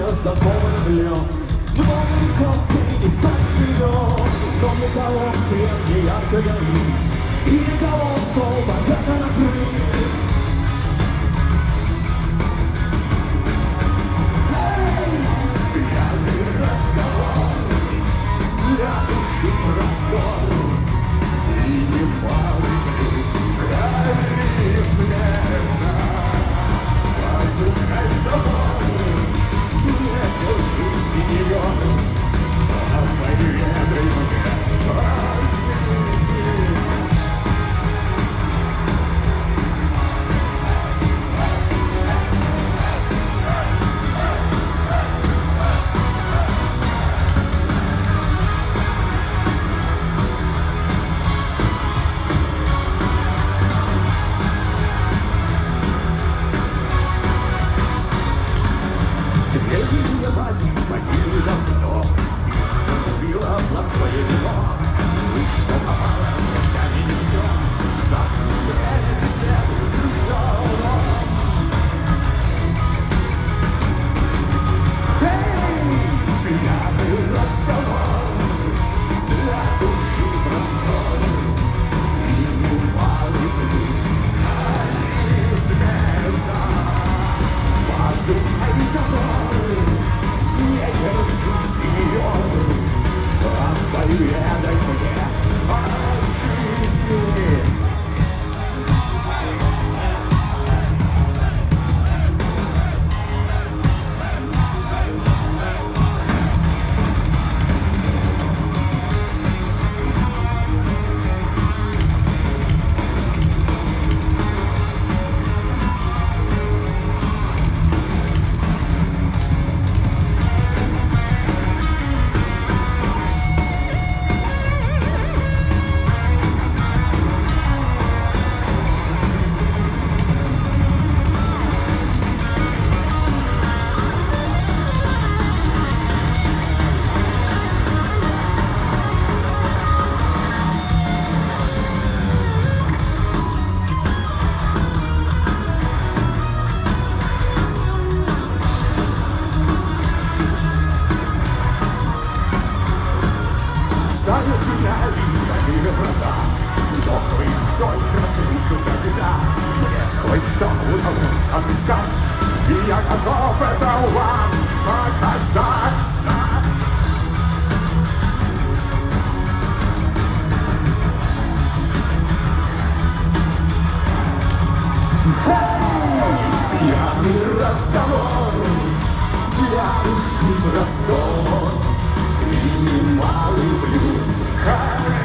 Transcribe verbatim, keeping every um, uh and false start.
закован в лед. Новый кофе не так живет, но для кого свет не ярко горит, и для кого стол богато накрыт. Эй, пьяный разговор, для души простор, и немалый плюс, крайне смеется. Послухай домой, не держись ее, а поведай мне о смерти. Древние воды погибли давно, их убило плохое вино. И что попало с гостями не днем, завтра беседу друзьям. Эй, пьяный разговор, для души простор, и немалый плюс, они смеются. Послухай домой, не держись ее, а поведай мне о жизни. Станет тебя видно врата, но их только слышу тогда. Мне кое-что удалось отыскать, и я готов это вам показать. Эй, пьяный разговор, для души простор, и немалый плюс.